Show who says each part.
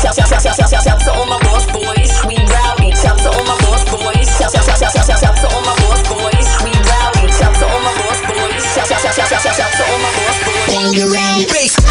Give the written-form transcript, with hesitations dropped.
Speaker 1: Shout to all my boss boys, we rowdy. Shout to all my boss boys. Shout to all my boss boys, we rowdy. Shout to all my boss boys. Shout to all my boss boys.
Speaker 2: Bangarang. Bass.